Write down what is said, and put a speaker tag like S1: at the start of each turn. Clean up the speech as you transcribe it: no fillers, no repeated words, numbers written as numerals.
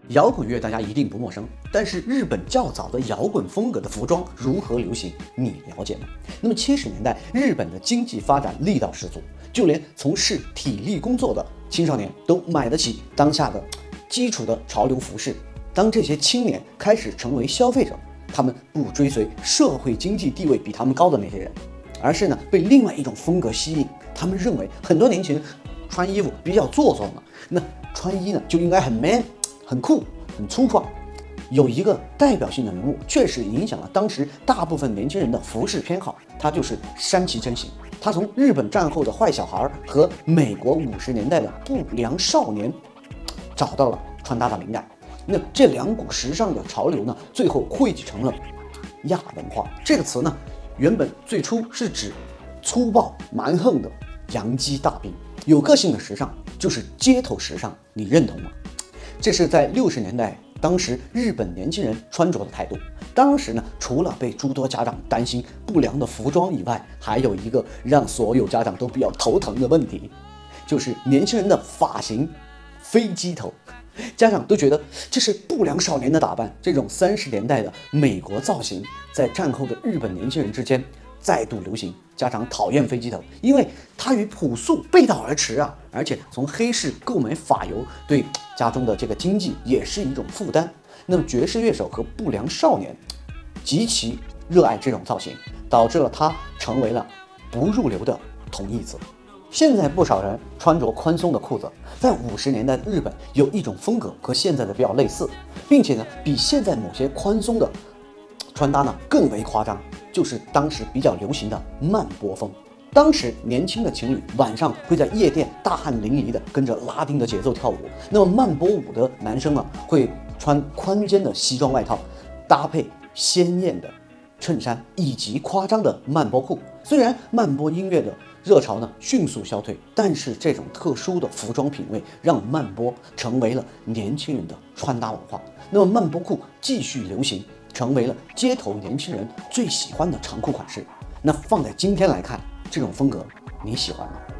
S1: 摇滚乐大家一定不陌生，但是日本较早的摇滚风格的服装如何流行，你了解吗？那么70年代日本的经济发展力道十足，就连从事体力工作的青少年都买得起当下的基础的潮流服饰。当这些青年开始成为消费者，他们不追随社会经济地位比他们高的那些人，而是被另外一种风格吸引。他们认为很多年轻人穿衣服比较做作嘛，那穿衣就应该很 man、很酷、很粗犷。有一个代表性的人物，确实影响了当时大部分年轻人的服饰偏好，他就是山崎真行。他从日本战后的坏小孩和美国50年代的不良少年找到了穿搭的灵感。那这两股时尚的潮流最后汇集成了亚文化。这个词原本最初是指粗暴蛮横的洋基大兵，有个性的时尚就是街头时尚，你认同吗？这是在60年代当时日本年轻人穿着的态度。当时除了被诸多家长担心不良的服装以外，还有一个让所有家长都比较头疼的问题，就是年轻人的发型飞机头。家长都觉得这是不良少年的打扮。这种30年代的美国造型在战后的日本年轻人之间再度流行。家长讨厌飞机头，因为它与朴素背道而驰啊，而且从黑市购买发油对家中的这个经济也是一种负担。那么爵士乐手和不良少年极其热爱这种造型，导致了它成为了不入流的同义词。现在不少人穿着宽松的裤子，在50年代的日本有一种风格和现在的比较类似，并且比现在某些宽松的穿搭更为夸张，就是当时比较流行的慢波风。当时年轻的情侣晚上会在夜店大汗淋漓的跟着拉丁的节奏跳舞，那么慢波舞的男生会穿宽肩的西装外套，搭配鲜艳的衬衫以及夸张的慢波裤。虽然慢波音乐的热潮迅速消退，但是这种特殊的服装品味让慢波成为了年轻人的穿搭文化。那么慢波裤继续流行，成为了街头年轻人最喜欢的长裤款式。那放在今天来看，这种风格你喜欢吗？